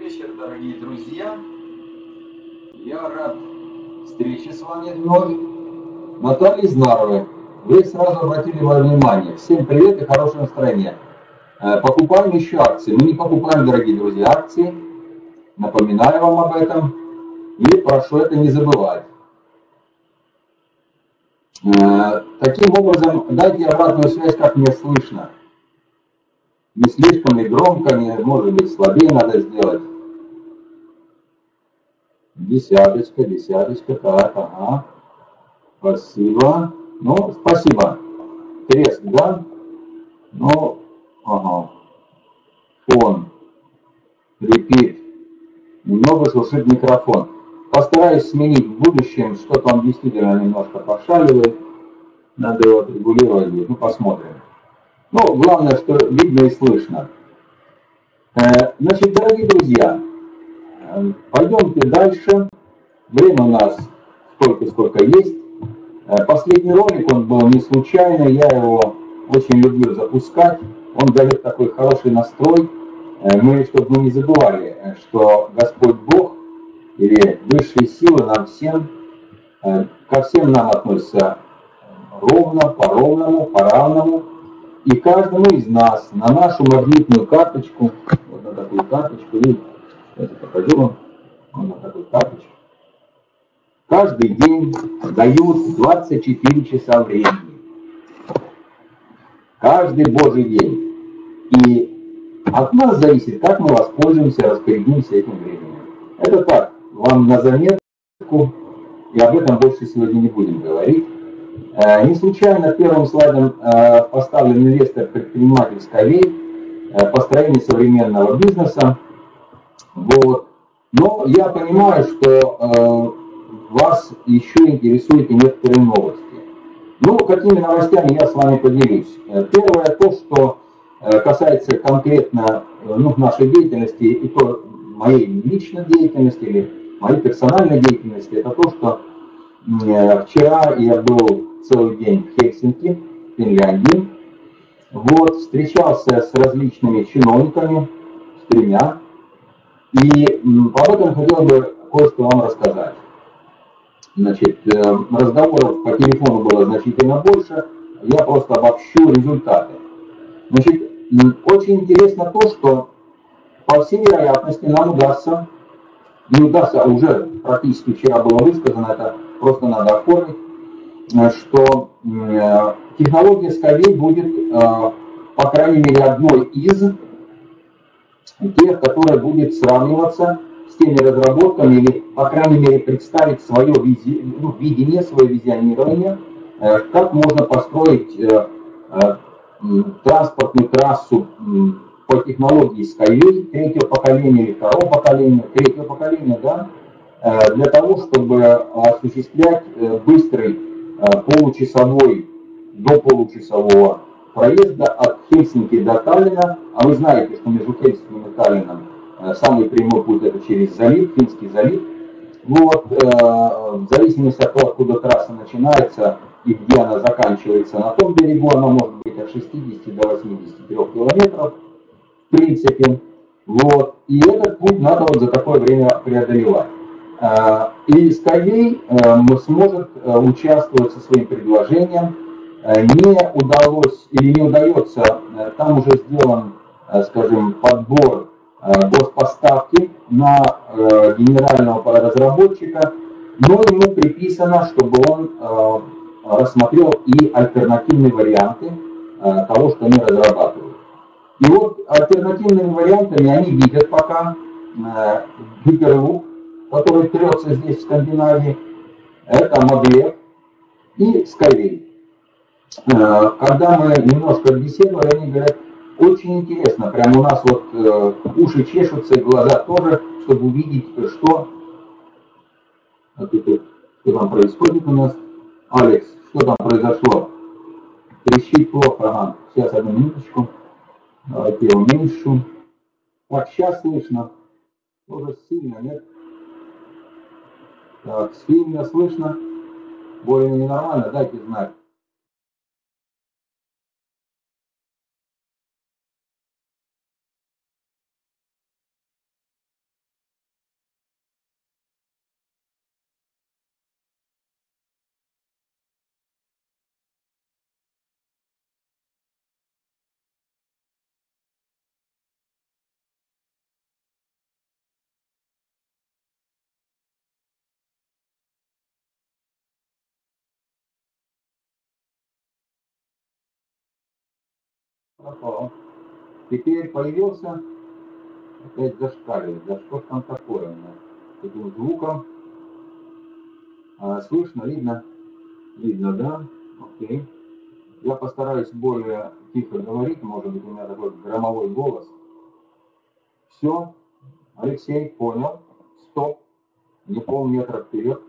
вечер, дорогие друзья. Я рад встрече с вами вновь. Наталья из Нарвы. Вы сразу обратили мое внимание. Всем привет и хорошее настроение. Покупаем еще акции. Мы не покупаем, дорогие друзья, акции. Напоминаю вам об этом. И прошу это не забывать. Таким образом, дайте обратную связь, как мне слышно. Не слишком ли громко, не, может быть, слабее надо сделать. Десяточка, так, ага. Спасибо. Ну, спасибо. Треск, да? Ну, ага. Фон. Репит. Немного шуршит микрофон. Постараюсь сменить в будущем, что-то он действительно немножко пошаливает. Надо его отрегулировать будет. Ну, посмотрим. Ну, главное, что видно и слышно. Значит, дорогие друзья, пойдемте дальше. Время у нас столько, сколько есть. Последний ролик, он был не случайно, я его очень люблю запускать. Он дает такой хороший настрой. Мы, чтобы мы не забывали, что Господь Бог или высшие силы нам всем, ко всем нам относятся ровно, по-ровному, по-равному. И каждому из нас на нашу магнитную карточку, вот на такую карточку, и сейчас я покажу вам, вот на такую карточку, каждый день дают 24 часа времени. Каждый Божий день. И от нас зависит, как мы воспользуемся, распорядимся этим временем. Это так, вам на заметку, и об этом больше сегодня не будем говорить. Не случайно первым слайдом поставлен инвестор предприниматель Skyvey, построение современного бизнеса. Вот. Но я понимаю, что вас еще интересуют и некоторые новости. Ну, какими новостями я с вами поделюсь. Первое, то, что касается конкретно нашей деятельности, и то моей личной деятельности или моей персональной деятельности, это то, что вчера я был целый день в Хельсинки, в Финляндии. Вот, встречался с различными чиновниками, с тремя. И об этом хотел бы кое-что вам рассказать. Значит, разговоров по телефону было значительно больше. Я просто обобщу результаты. Значит, очень интересно то, что по всей вероятности нам удастся, не удастся, а уже практически вчера было высказано, это просто надо оформить, что технология Skyvey будет, по крайней мере, одной из тех, которая будет сравниваться с теми разработками или, по крайней мере, представить свое видение, свое визионирование, как можно построить транспортную трассу по технологии Skyvey третьего поколения или второго поколения, третьего поколения, да, для того, чтобы осуществлять быстрый получасовой до получасового проезда от Хельсинки до Таллина. А вы знаете, что между Хельсинком и Таллином самый прямой путь это через залив, Финский залив. Вот, в зависимости от того, откуда трасса начинается и где она заканчивается, на том берегу она может быть от 60 до 83 километров, в принципе. Вот, и этот путь надо вот за такое время преодолевать. И Skyvey сможет участвовать со своим предложением. Не удалось или не удается, там уже сделан, скажем, подбор господставки на генерального разработчика, но ему приписано, чтобы он рассмотрел и альтернативные варианты того, что они разрабатывают. И вот альтернативными вариантами они видят пока Hyperloop, который трется здесь в Скандинавии, это Maglev и Skyvey. Когда мы немножко беседовали, они говорят, очень интересно, прямо у нас вот уши чешутся и глаза тоже, чтобы увидеть, что там происходит у нас. Алекс, что там произошло? Трещит плохо, ага. Сейчас, одну минуточку. Давайте я уменьшу. Так, сейчас слышно. Тоже сильно, нет? Так, сильно слышно. Более-менее нормально, дайте знать. Ага. Теперь появился, опять зашкаливает. Да что ж там такое у меня? С этим звуком. Слышно, видно? Видно, да? Окей. Я постараюсь более тихо говорить, может быть, у меня такой громовой голос. Все, Алексей, понял. Стоп. Не полметра вперед.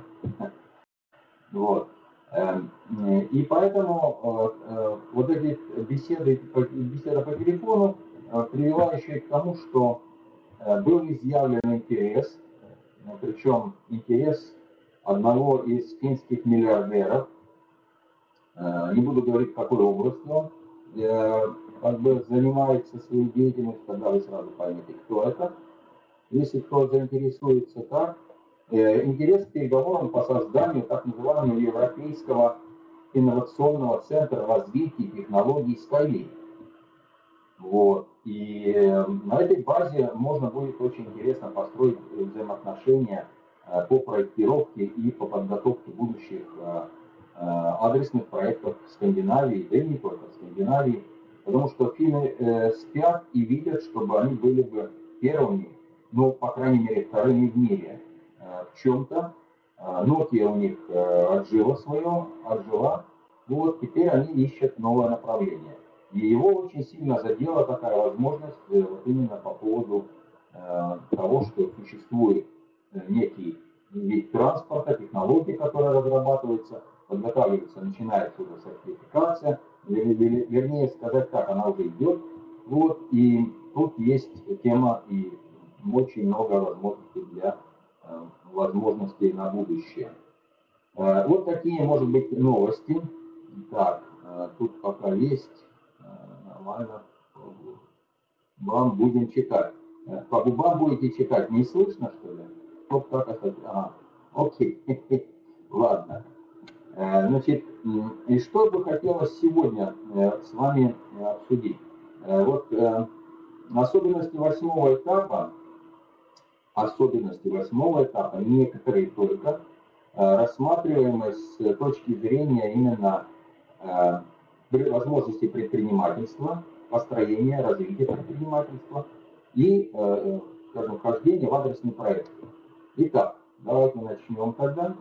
Вот. И поэтому вот эти беседа по телефону привела еще и к тому, что был изъявлен интерес, причем интерес одного из финских миллиардеров, не буду говорить, в какой области он, как бы занимается своей деятельностью, тогда вы сразу поймете, кто это. Если кто заинтересуется, так, интерес к переговорам по созданию так называемого Европейского инновационного центра развития технологий Skylink. Вот. И на этой базе можно будет очень интересно построить взаимоотношения по проектировке и по подготовке будущих адресных проектов в Скандинавии, да и не только в Скандинавии, потому что финны спят и видят, чтобы они были бы первыми, ну, по крайней мере, вторыми в мире в чем-то. Nokia у них отжила, вот, теперь они ищут новое направление. И его очень сильно задела такая возможность вот именно по поводу того, что существует некий вид транспорта, технологии, которая разрабатывается, подготавливается, начинается уже сертификация, вернее сказать так, она уже идет. Вот, и тут есть тема и очень много возможностей на будущее. Вот такие, может быть, новости. Так, тут пока есть, нормально, вам будем читать. По губам будете читать, не слышно, что ли? Вот как это? Окей, ладно. Значит, и что бы хотелось сегодня с вами обсудить? Вот особенности восьмого этапа, некоторые только, рассматриваемые с точки зрения именно возможностей предпринимательства, построения, развития предпринимательства и, скажем, вхождения в адресный проект. Итак, давайте начнем тогда.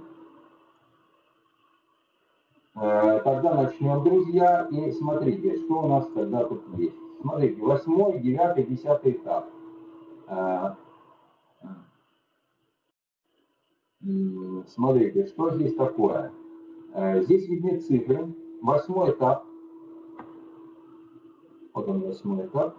Тогда начнем, друзья, и смотрите, что у нас тогда тут есть. Смотрите, 8, 9, 10 этап. Смотрите, что здесь такое. Здесь видны цифры. 8 этап. Вот он, 8 этап.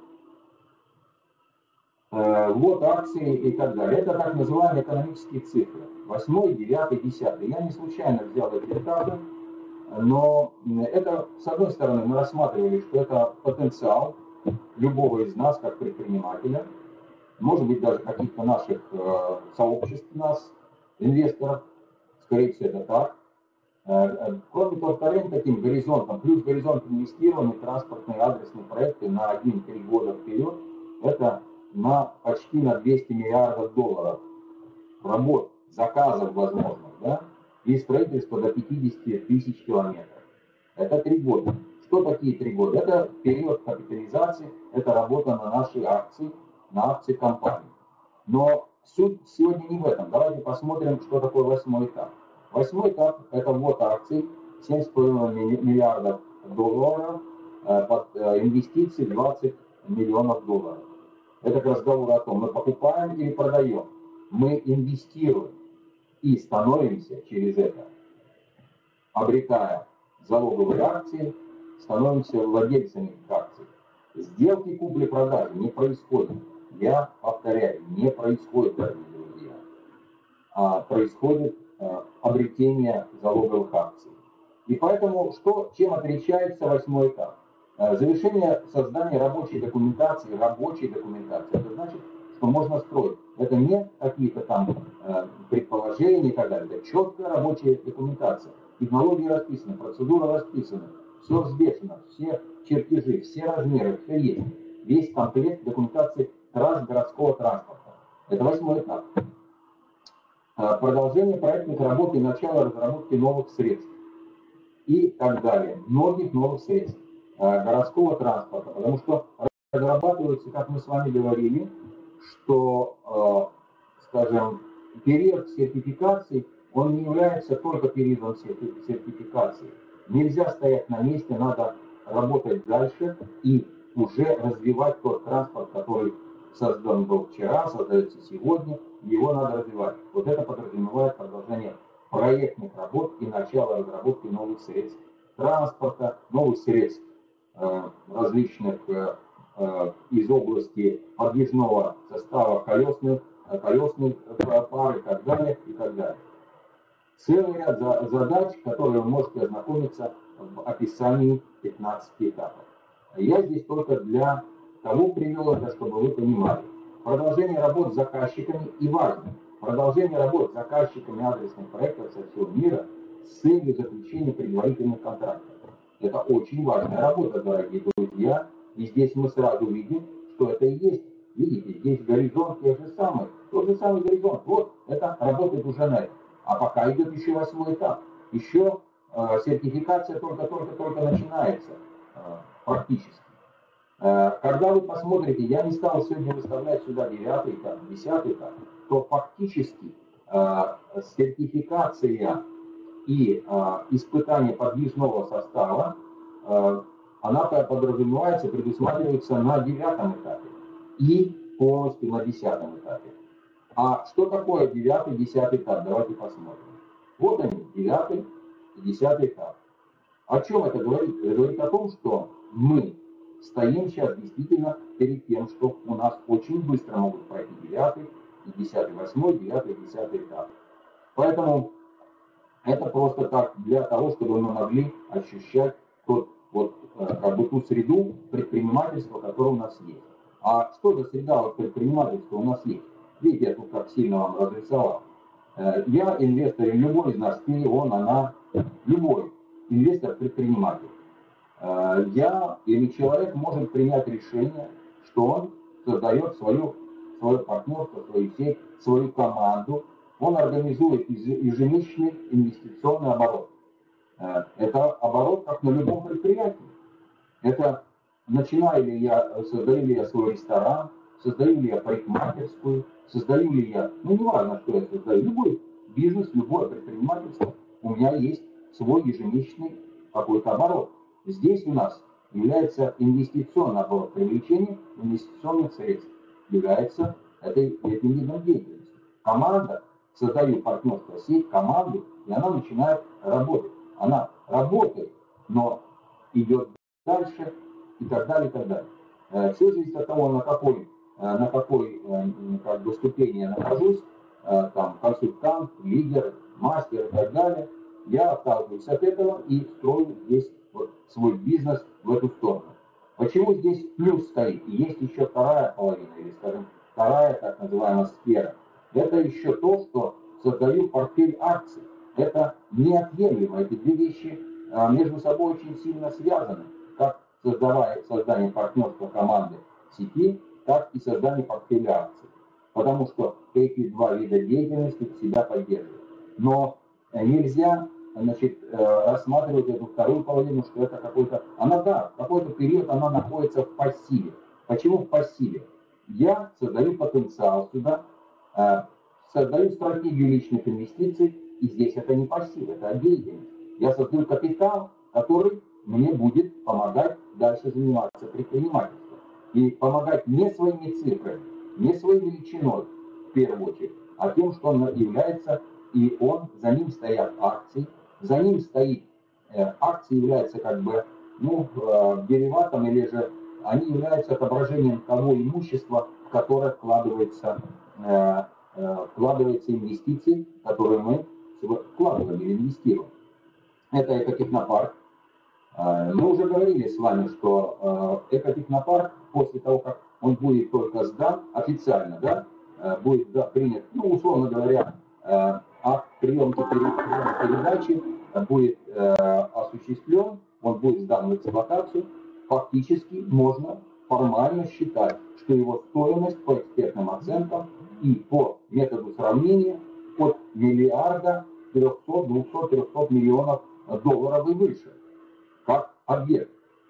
Вот акции и так далее. Это так называемые экономические цифры. 8, 9, 10. Я не случайно взял эти этапы. Но это, с одной стороны, мы рассматривали, что это потенциал любого из нас, как предпринимателя, может быть, даже каких-то наших сообществ, нас, инвесторов, скорее всего, это так. Кроме того, вторым таким горизонтом, плюс горизонт инвестирования в транспортные адресные проекты на 1-3 года вперед, это почти на 200 миллиардов долларов работ, заказов возможных, да? И строительство до 50 тысяч километров. Это 3 года. Что такие 3 года? Это период капитализации, это работа на наши акции, на акции компании. Но суть сегодня не в этом. Давайте посмотрим, что такое 8 этап. 8 этап – это вот акции, 7,5 миллиардов долларов под инвестиции 20 миллионов долларов. Это разговор о том, мы покупаем или продаем. Мы инвестируем. И становимся через это, обретая залоговые акции, становимся владельцами этих акций. Сделки купли-продажи не происходят. Я повторяю, не происходит, дорогие друзья. А происходит обретение залоговых акций. И поэтому, чем отличается 8 этап? Завершение создания рабочей документации, это значит, что можно строить. Это не какие-то там предположения и так далее. Это четкая рабочая документация. Технологии расписаны, процедура расписана, все взвешено, все чертежи, все размеры, все есть. Весь комплект документации городского транспорта. Это 8 этап. Продолжение проектных работ и начало разработки новых средств. И так далее. Многих новых средств. городского транспорта, потому что разрабатывается, как мы с вами говорили, что, скажем, период сертификации, он не является только периодом сертификации. Нельзя стоять на месте, надо работать дальше и уже развивать тот транспорт, который создан был вчера, создается сегодня, его надо развивать. Вот это подразумевает продолжение проектных работ и начало разработки новых средств транспорта, новых средств различных из области подвижного состава колесных пар и так далее, и так далее. Целый ряд задач, которые вы можете ознакомиться в описании 15 этапов. Я здесь только для того привел это, чтобы вы понимали. Продолжение работ с заказчиками и важно. Продолжение работ с заказчиками адресных проектов со всего мира с целью заключения предварительных контрактов. Это очень важная работа, дорогие друзья. И здесь мы сразу видим, что это и есть. Видите, здесь горизонт тот же самый горизонт. Вот, это работает уже на это. А пока идет еще 8-й этап. Еще сертификация только начинается практически. Когда вы посмотрите, я не стал сегодня выставлять сюда 9-й этап, 10-й этап, то фактически сертификация и испытание подвижного состава, она подразумевается, предусматривается на 9-м этапе и полностью на 10-м этапе. А что такое 9-й, 10-й этап? Давайте посмотрим. Вот они, 9-й и 10-й этап. О чем это говорит? Это говорит о том, что мы стоим сейчас действительно перед тем, что у нас очень быстро могут пройти 9-й, и 10-й, 8-й, 9-й, 10-й этап. Поэтому это просто так для того, чтобы мы могли ощущать ту среду предпринимательства, которая у нас есть. А что за среда предпринимательства у нас есть? Видите, я тут как сильно вам разрисовал. Я инвестор, и любой из нас, ты, он, она, любой инвестор-предприниматель. Я или человек может принять решение, что он создает свое партнерство, свою сеть, свою команду, он организует ежемесячный инвестиционный оборот. Это оборот, как на любом предприятии. Это начинаю ли я, создаю ли я свой ресторан, создаю ли я парикмахерскую, создаю ли я, не важно, что я создаю, любой бизнес, любое предпринимательство, у меня есть свой ежемесячный какой-то оборот. Здесь у нас является инвестиционный оборот, привлечение инвестиционных средств является этим видом деятельности. Команда, создаю партнерство, сеть, команду, и она начинает работать. Она работает, но идет дальше и так далее, и так далее. Все зависит от того, на какой ступени я нахожусь, там, консультант, лидер, мастер и так далее. Я отталкиваюсь от этого и строю здесь свой бизнес в эту сторону. Почему здесь плюс стоит? И есть еще вторая половина, или, скажем, вторая так называемая сфера. Это еще то, что создаю портфель акций. Это неотъемлемо. Эти две вещи между собой очень сильно связаны. Как создание партнерства команды сети, так и создание портфеля акций. Потому что эти два вида деятельности себя поддерживают. Но нельзя рассматривать эту вторую половину, что это какой-то... в какой-то период она находится в пассиве. Почему в пассиве? Я создаю потенциал сюда, создаю стратегию личных инвестиций, и здесь это не пассив, это деятельность. Я создаю капитал, который мне будет помогать дальше заниматься предпринимательством. И помогать не своими цифрами, не своей величиной, в первую очередь, а тем, что он является, и за ним стоят акции, за ним стоит, акции являются как бы, дериватом, или же они являются отображением того имущества, в которое вкладывается инвестиции, которые мы вкладываем или инвестируем. Это экотехнопарк. Мы уже говорили с вами, что экотехнопарк, после того, как он будет только сдан официально, будет принят, условно говоря, акт приемки передачи будет осуществлен, он будет сдан в эксплуатацию, фактически можно формально считать, что его стоимость по экспертным оценкам и по методу сравнения от миллиарда 300, 200, 300 миллионов долларов и выше, как объект.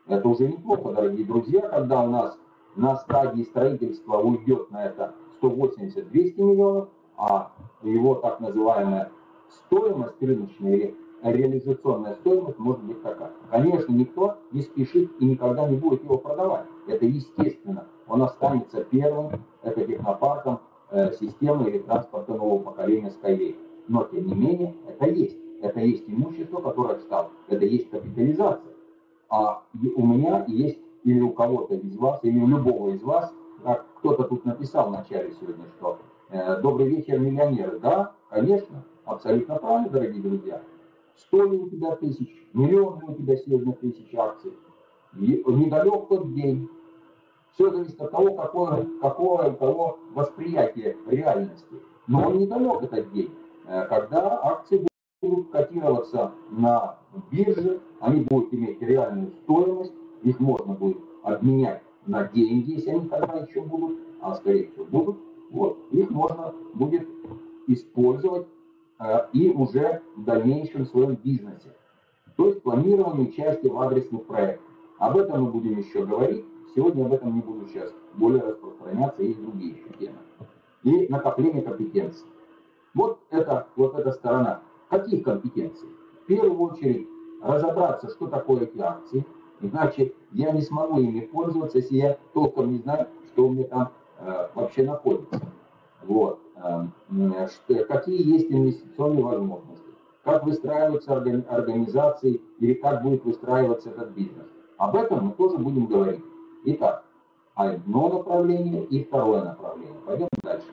Это уже неплохо, дорогие друзья, когда у нас на стадии строительства уйдет на это 180-200 миллионов, а его так называемая стоимость рыночная или реализационная стоимость может быть такая. Конечно, никто не спешит и никогда не будет его продавать. Это естественно. Он останется первым экотехнопарком системы или транспорта нового поколения Skyway. Но, тем не менее, это есть. Это есть имущество, которое встало. Это есть капитализация. А у меня есть, или у кого-то из вас, или у любого из вас, как кто-то тут написал в начале сегодня, что «Добрый вечер, миллионеры». Да, конечно, абсолютно правильно, дорогие друзья. 100 ли у тебя тысяч, миллион ли у тебя сегодня тысяч акций. И недалек тот день. Все зависит от того, какое у кого восприятие реальности. Но он недалек этот день, когда акции будут котироваться на бирже, они будут иметь реальную стоимость, их можно будет обменять на деньги, если они тогда еще будут, а скорее всего будут. Вот, их можно будет использовать и уже в дальнейшем в своем бизнесе. То есть планирование участия в адресных проектах. Об этом мы будем еще говорить. Сегодня об этом не буду сейчас более распространяться, есть другие еще темы. И накопление компетенций. Вот эта сторона. Каких компетенций? В первую очередь разобраться, что такое эти акции. Иначе я не смогу ими пользоваться, если я толком не знаю, что у меня там вообще находится. Вот. Какие есть инвестиционные возможности. Как выстраиваются организации или как будет выстраиваться этот бизнес. Об этом мы тоже будем говорить. Итак, одно направление и второе направление. Пойдем дальше.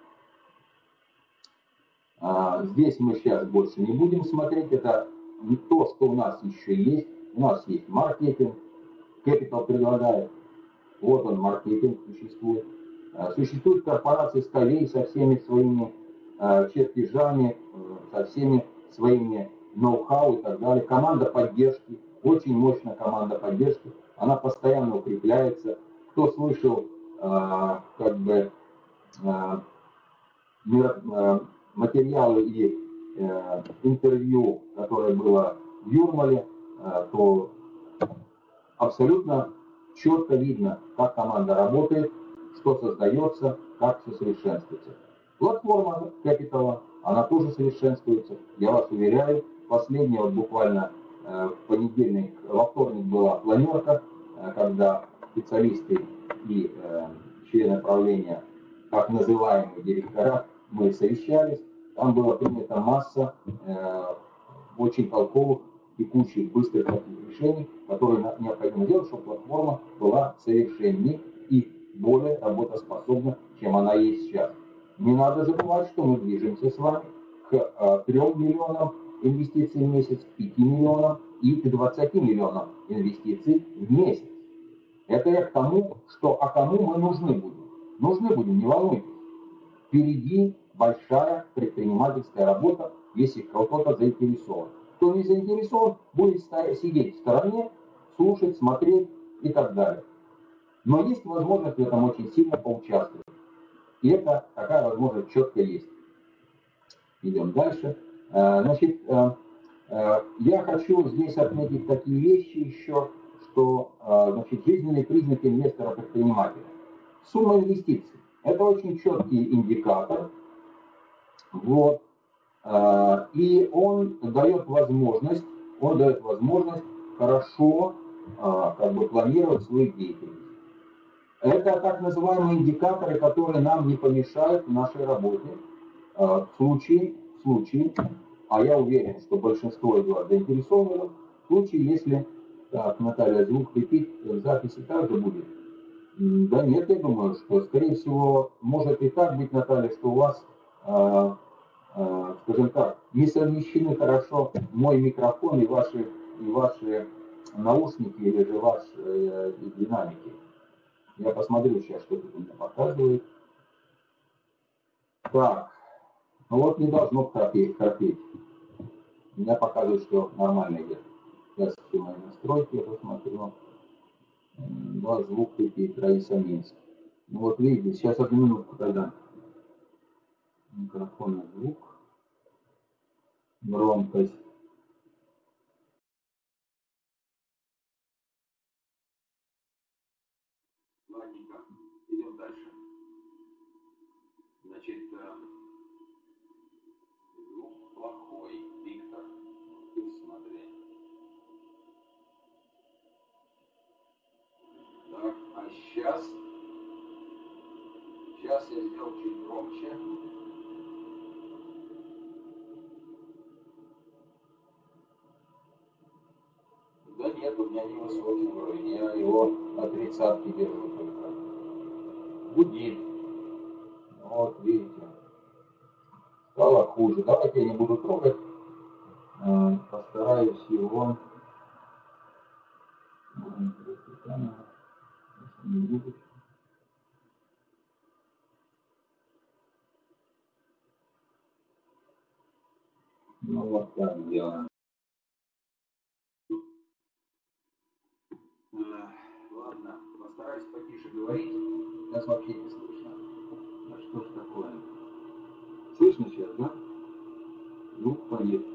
Здесь мы сейчас больше не будем смотреть. Это не то, что у нас еще есть. У нас есть маркетинг. Capital предлагает. Вот он, маркетинг существует. Существует корпорация Skyway со всеми своими чертежами, со всеми своими ноу-хау и так далее. Команда поддержки, очень мощная команда поддержки, она постоянно укрепляется. Кто слышал материалы и интервью, которое было в Юрмале, то абсолютно четко видно, как команда работает, что создается, как все совершенствуется. Платформа Capital, она тоже совершенствуется. Я вас уверяю, последняя вот буквально в понедельник, во вторник была планерка, когда специалисты и члены правления, так называемые директора, мы совещались. Там была принята масса очень толковых, текучих, быстрых решений, которые необходимо делать, чтобы платформа была совершеннее и более работоспособна, чем она есть сейчас. Не надо забывать, что мы движемся с вами к 3 миллионам инвестиций в месяц, к 5 миллионам и к 20 миллионам инвестиций в месяц. Это я к тому, а кому мы нужны будем. Нужны будем, не волнуйтесь. Впереди большая предпринимательская работа, если кто-то заинтересован. Кто не заинтересован, будет сидеть в стороне, слушать, смотреть и так далее. Но есть возможность в этом очень сильно поучаствовать. И это такая возможность четко есть. Идем дальше. Значит, я хочу здесь отметить такие вещи еще, что значит, жизненные признаки инвестора-предпринимателя. Сумма инвестиций. Это очень четкий индикатор. Вот. И он дает возможность хорошо планировать свою деятельность. Это так называемые индикаторы, которые нам не помешают в нашей работе. В случае, а я уверен, что большинство из вас заинтересовано, в случае, если, так, Наталья, звук крепить, в записи также будет. Да нет, я думаю, что, скорее всего, может и так быть, Наталья, что у вас, скажем так, не совмещены хорошо мой микрофон и ваши наушники или же ваши динамики. Я посмотрю сейчас, что тут у меня показывает. Так, ну вот не должно храпеть. У меня показывает, что нормально идет. Сейчас все мои настройки я посмотрю. Да, звук крепит, Раиса Минск. Ну вот видите, сейчас 1 минутку тогда. Микрофон, звук, громкость. ладненько, идем дальше. Значит, звук плохой, Виктор, ты смотри. Так, а сейчас я сделал чуть громче. Да нет, у меня не высокий уровень, я его на 30 держу только. Гудит. Вот, видите. Стало хуже. Давайте я не буду трогать. Постараюсь его... Ну вот так делаем. Ладно, постараюсь потише говорить. Сейчас вообще не слышно. Да что ж такое? Слышно сейчас, да? Ну, поедет.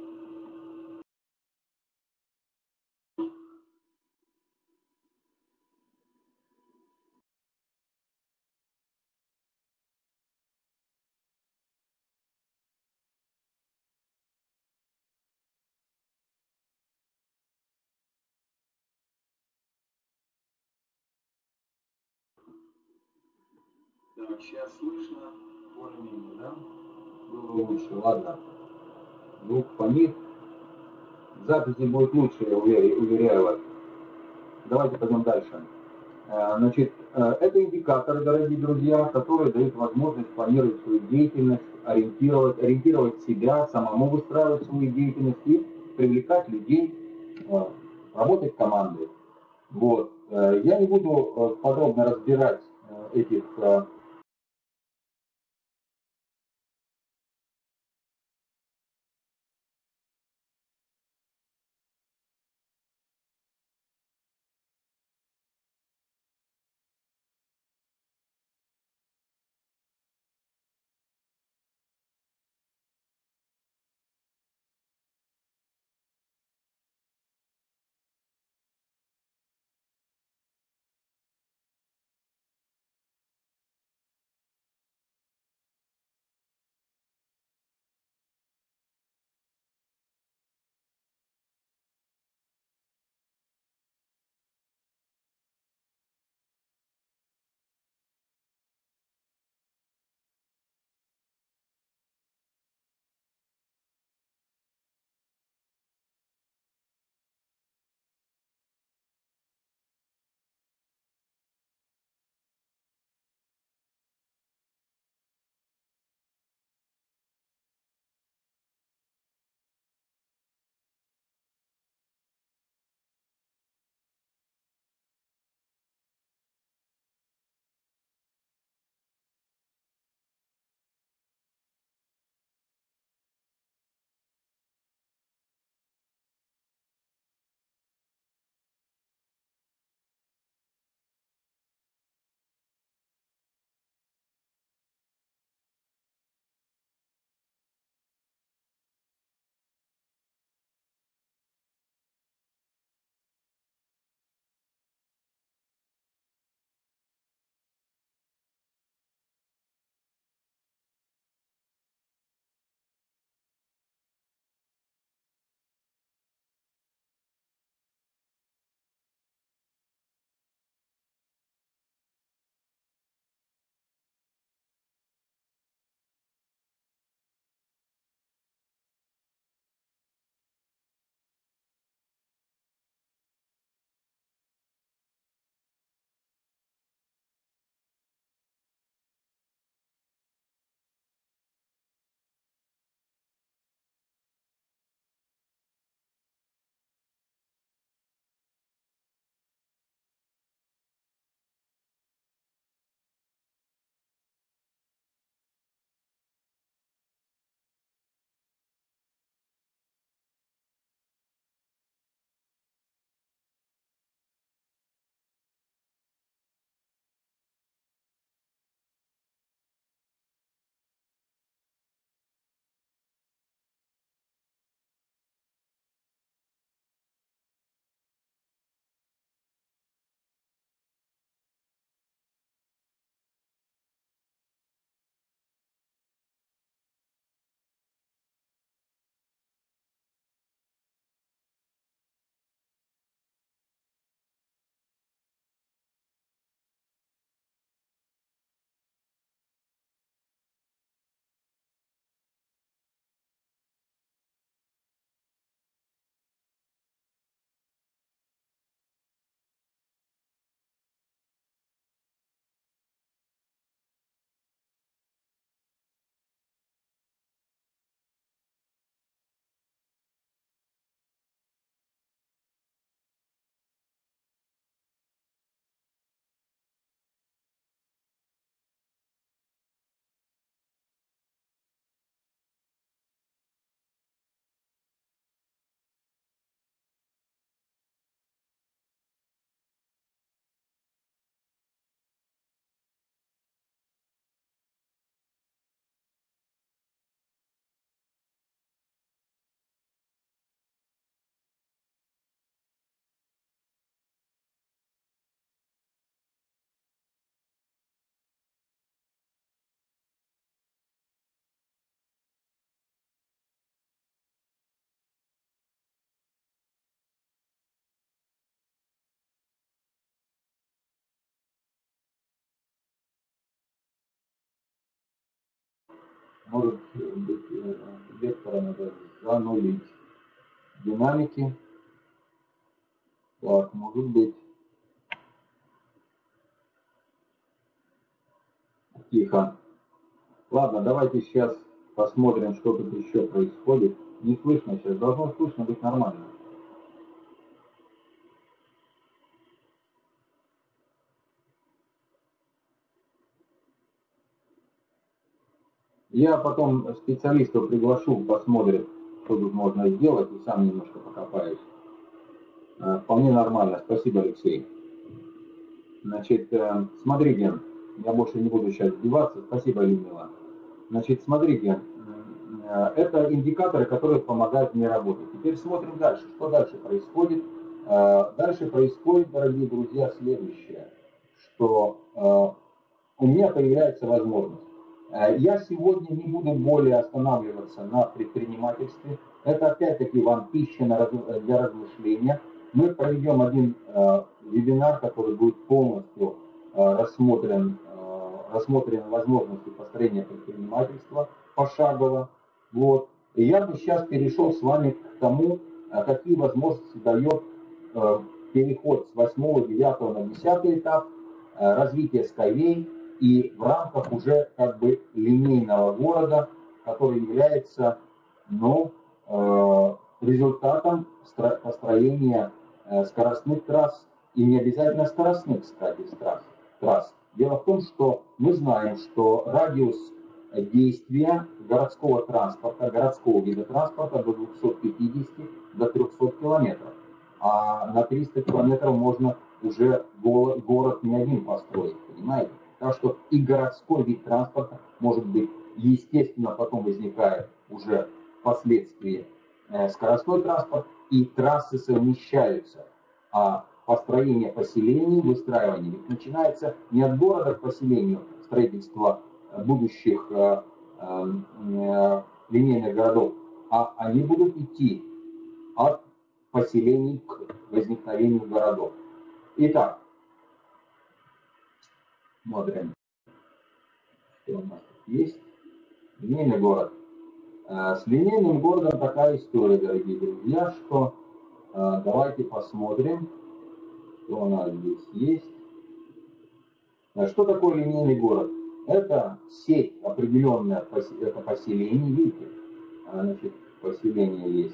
Так, сейчас слышно. Более-менее, да? Было лучше, ладно. Звук помит. Записи будет лучше, я уверяю вас. Давайте пойдем дальше. Значит, это индикаторы, дорогие друзья, которые дают возможность планировать свою деятельность, ориентировать себя, самому выстраивать свою деятельность и привлекать людей, работать командой. Вот. Я не буду подробно разбирать этих может быть, вектора надо занулить. Динамики. Так, может быть. Тихо. Ладно, давайте сейчас посмотрим, что тут еще происходит. Не слышно сейчас, должно слышно быть нормально. Я потом специалистов приглашу, посмотрит, что тут можно сделать, и сам немножко покопаюсь. Вполне нормально, спасибо, Алексей. Значит, смотрите, я больше не буду сейчас сбиваться, спасибо, Людмила. Значит, смотрите, это индикаторы, которые помогают мне работать. Теперь смотрим дальше, что дальше происходит. Дальше происходит, дорогие друзья, следующее, что у меня появляется возможность. Я сегодня не буду более останавливаться на предпринимательстве. Это опять-таки вам пища для размышления. Мы проведем один вебинар, который будет полностью рассмотрен возможности построения предпринимательства пошагово. Вот. И я бы сейчас перешел с вами к тому, какие возможности дает переход с 8, 9 на 10 этап развития Skyway и в рамках уже как бы линейного города, который является результатом построения скоростных трасс и не обязательно скоростных, кстати, трасс. Дело в том, что мы знаем, что радиус действия городского транспорта, городского вида транспорта до 250 до 300 километров. А на 300 километров можно уже город не один построить, понимаете? Так что и городской вид транспорта может быть, естественно, потом возникает уже впоследствии скоростной транспорт, и трассы совмещаются. А построение поселений, выстраивание ведь начинается не от города к поселению, строительства будущих линейных городов, а они будут идти от поселений к возникновению городов. Итак, смотрим, что у нас тут есть. Линейный город. С линейным городом такая история, дорогие друзья, что давайте посмотрим, что у нас здесь есть. Что такое линейный город? Это сеть определенная, это поселений, видите, значит, поселение есть,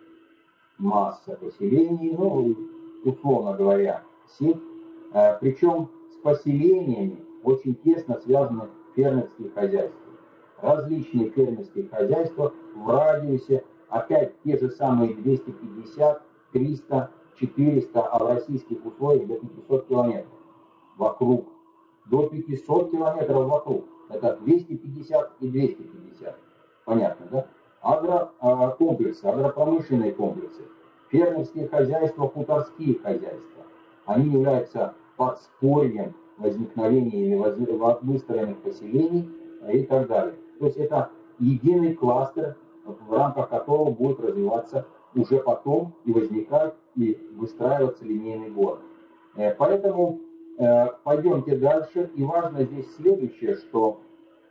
масса поселений, условно говоря, сеть. Причем с поселениями очень тесно связаны фермерские хозяйства. Различные фермерские хозяйства в радиусе, опять те же самые 250, 300, 400, а в российских условиях до 500 километров вокруг. До 500 километров вокруг. Это 250 и 250. Понятно, да? Агрокомплексы, агропромышленные комплексы, фермерские хозяйства, хуторские хозяйства. Они являются подспорьем возникновения или выстроенных поселений и так далее. То есть это единый кластер, в рамках которого будет развиваться уже потом и возникать, и выстраиваться линейный город. Поэтому пойдемте дальше. И важно здесь следующее, что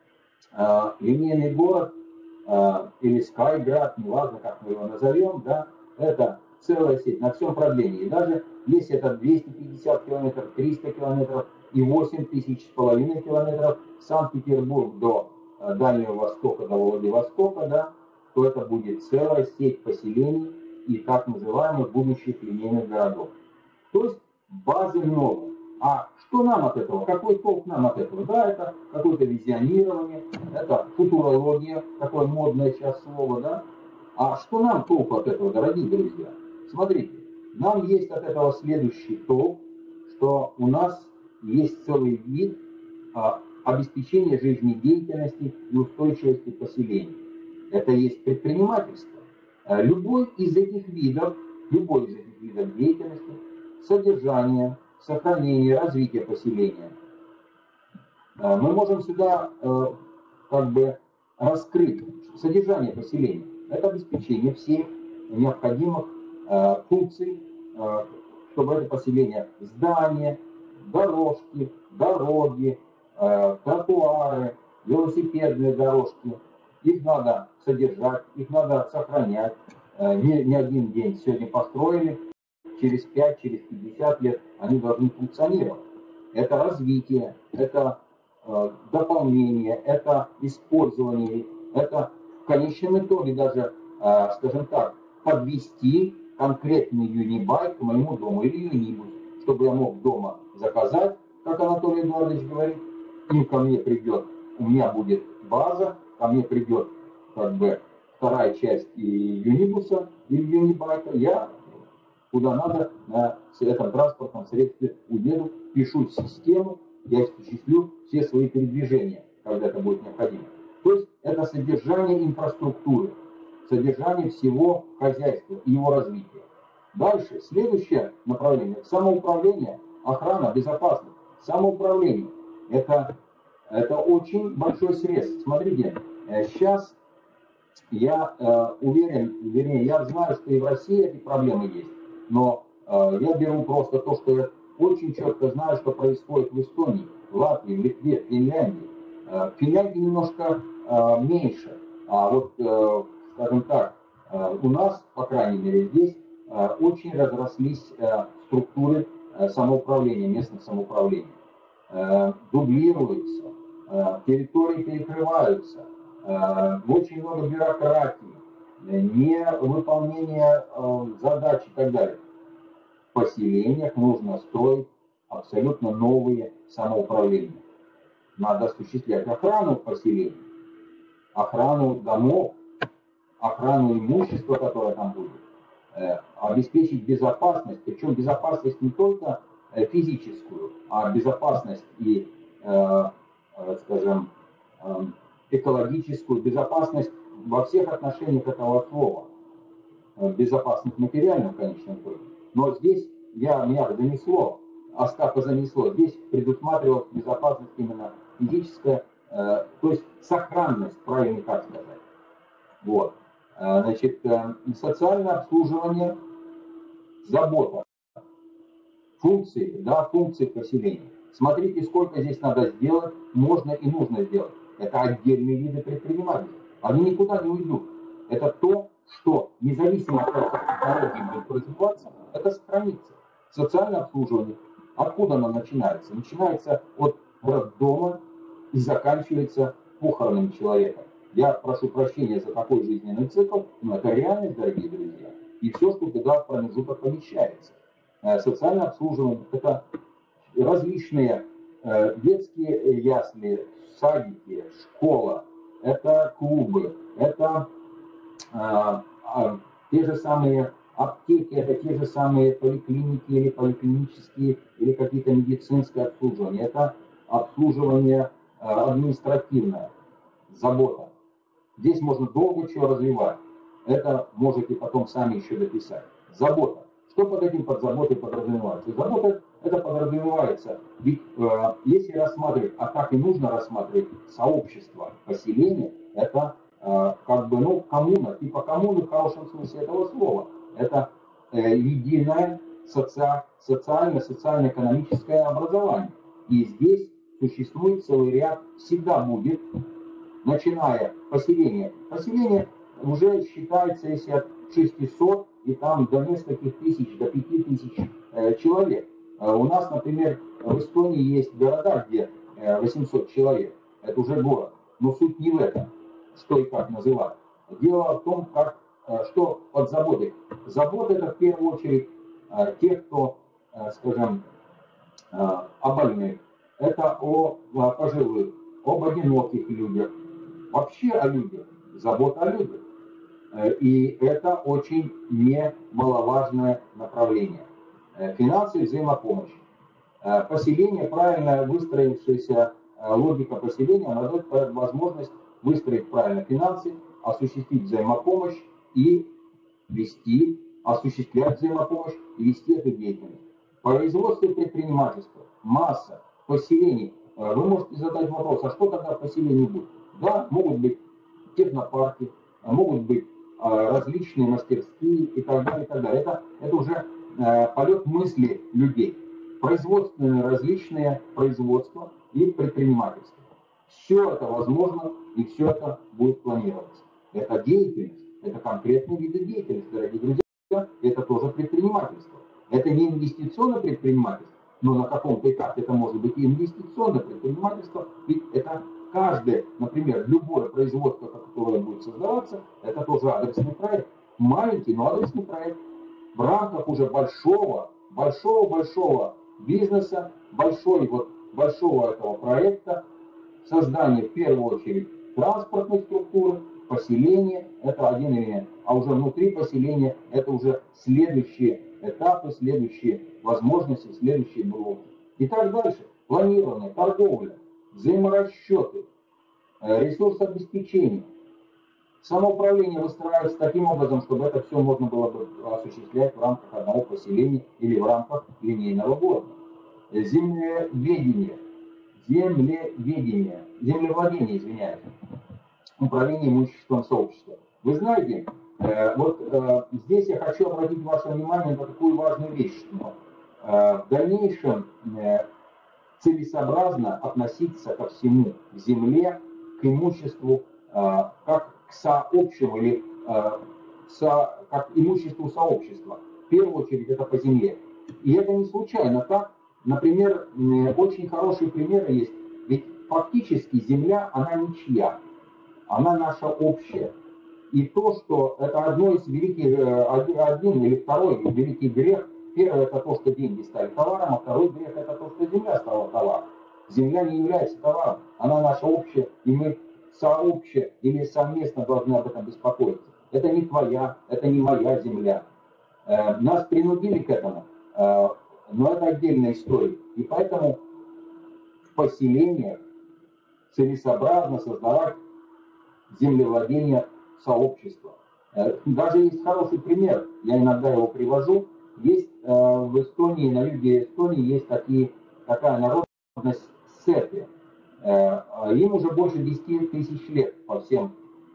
линейный город или Скайград, неважно, как мы его назовем, да, это целая сеть на всем продлении. И даже если это 250 километров, 300 километров и 8500 километров Санкт-Петербург до Дальнего Востока, до Владивостока, да, то это будет целая сеть поселений и так называемых будущих линейных городов. То есть базы много. А что нам от этого? Какой толк нам от этого? Да, это какое-то визионирование, это футурология, такое модное сейчас слово, да. А что нам толк от этого, дорогие друзья? Смотрите, нам есть от этого следующий толк, что у нас есть целый вид обеспечения жизнедеятельности и устойчивости поселений. Это есть предпринимательство. Любой из этих видов деятельности, содержание, сохранение, развитие поселения, мы можем сюда как бы раскрыть содержание поселения. Это обеспечение всех необходимых функций, чтобы это поселение, здания, дорожки, дороги, тротуары, велосипедные дорожки, их надо содержать, их надо сохранять. Не один день сегодня построили, через 5, через 50 лет они должны функционировать. Это развитие, это дополнение, это использование, это в конечном итоге даже, скажем так, подвести конкретный юнибайк к моему дому или юнибус, чтобы я мог дома заказать, как Анатолий Эдуардович говорит, им ко мне придет, у меня будет база, ко мне придет как бы вторая часть и юнибуса, или юнибайка, я куда надо на этом транспортном средстве уеду, пишу в систему, я осуществлю все свои передвижения, когда это будет необходимо. То есть это содержание инфраструктуры, содержание всего хозяйства и его развития. Дальше, следующее направление – самоуправление, охрана, безопасность. Самоуправление – это очень большой срез. Смотрите, сейчас я уверен, вернее, я знаю, что и в России эти проблемы есть, но я беру просто то, что я очень четко знаю, что происходит в Эстонии, в Латвии, в Литве, в Финляндии. В Финляндии немножко меньше, а вот, скажем так, у нас, по крайней мере, здесь очень разрослись структуры самоуправления, местных самоуправлений. Дублируются, территории перекрываются, очень много бюрократии, невыполнение задач и так далее. В поселениях нужно строить абсолютно новые самоуправления. Надо осуществлять охрану поселений, охрану домов, охрану имущества, которое там будет, обеспечить безопасность, причем безопасность не только физическую, а безопасность и, скажем, экологическую, безопасность во всех отношениях этого слова. Безопасность материальную, конечно, тоже. Но здесь меня занесло, Остапа занесло, здесь предусматривалась безопасность именно физическая, то есть сохранность, правильно так сказать. Вот. Значит, социальное обслуживание, забота, функции, да, функции поселения. Смотрите, сколько здесь надо сделать, можно и нужно сделать. Это отдельные виды предпринимательства. Они никуда не уйдут. Это то, что независимо от того, как технологии будут развиваться, это сохранится. Социальное обслуживание. Откуда оно начинается? Начинается от роддома и заканчивается похоронами человека. Я прошу прощения за такой жизненный цикл, но это реальность, дорогие друзья. И все, что туда в промежуток помещается. Социальное обслуживание – это различные детские ясли, садики, школа, это клубы, это те же самые аптеки, это те же самые поликлиники или поликлинические, или какие-то медицинские обслуживания. Это обслуживание административное, забота. Здесь можно долго чего развивать. Это можете потом сами еще дописать. Забота. Что под этим под заботой подразумевается? Забота это подразумевается. Ведь если рассматривать, а так и нужно рассматривать, сообщество, поселение, это как бы, коммуна, типа коммуны в хорошем смысле этого слова. Это единое социально-экономическое образование. И здесь существует целый ряд, всегда будет, начиная поселение. Поселение уже считается, если от 600 и там до нескольких тысяч, до 5000 человек. У нас, например, в Эстонии есть города, где 800 человек. Это уже город. Но суть не в этом, что и как называть. Дело в том, что под заботой. Забота это в первую очередь тех, кто, скажем, о больных. Это о пожилых, об одиноких людях. Вообще о людях. Забота о людях. И это очень немаловажное направление. Финансы и взаимопомощь. Поселение, правильно выстроившаяся логика поселения, она дает возможность выстроить правильно финансы, осуществить взаимопомощь и осуществлять взаимопомощь и вести эту деятельность. Производство и предпринимательство, масса поселений. Вы можете задать вопрос, а что тогда в поселении будет? Да, могут быть технопарки, могут быть различные мастерские и так далее, и так далее. Это уже полет мысли людей. Производственные различные производства и предпринимательства. Все это возможно и все это будет планироваться. Это деятельность, это конкретные виды деятельности, дорогие друзья, это тоже предпринимательство. Это не инвестиционное предпринимательство, но на каком-то этапе это может быть и инвестиционное предпринимательство, ведь это каждое, например, любое производство, которое будет создаваться, это тоже адресный проект. Маленький, но адресный проект. В рамках уже большого бизнеса, большого этого проекта, создание в первую очередь транспортной структуры, поселения, это один элемент, а уже внутри поселения это уже следующие этапы, следующие возможности, следующие блоки. И так дальше. Планирование, торговля, взаиморасчеты, ресурсообеспечение. Самоуправление выстраивается таким образом, чтобы это все можно было бы осуществлять в рамках одного поселения или в рамках линейного города. Землевладение, извиняюсь, управление имуществом сообщества. Вы знаете, здесь я хочу обратить ваше внимание на такую важную вещь, что в дальнейшем целесообразно относиться ко всему, к земле, к имуществу, как к сообщему или как к имуществу сообщества. В первую очередь это по земле. И это не случайно так. Например, очень хорошие примеры есть. Ведь фактически земля, она ничья. Она наша общая. И то, что это один или второй великий грех. Первый это то, что деньги стали товаром, а второй грех это то, что земля стала товаром. Земля не является товаром, она наша общая, и мы сообще или совместно должны об этом беспокоиться. Это не твоя, это не моя земля. Нас принудили к этому, но это отдельная история. И поэтому в поселениях целесообразно создавать землевладение сообщества. Даже есть хороший пример, я иногда его привожу. Есть в Эстонии, на юге Эстонии есть такая народность сербия. Им уже больше 10 тысяч лет по всем,